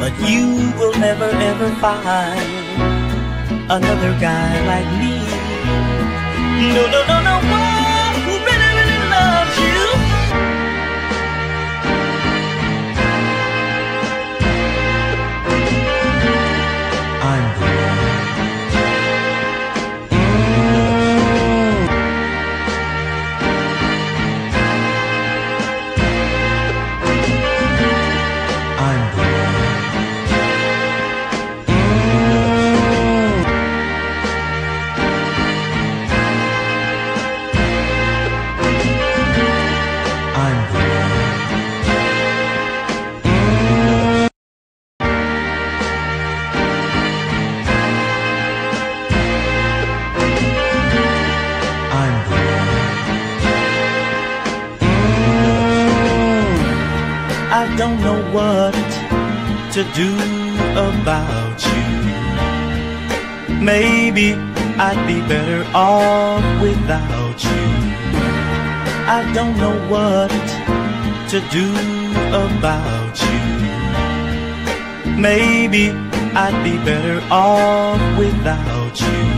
but you will never ever find another guy like me. No, no, no, no one who really, really loves you. I'm the one. I'm the one. I'm the one. I'm the one. I don't know what to do about you. Maybe I'd be better off without you. I don't know what to do about you. Maybe I'd be better off without you.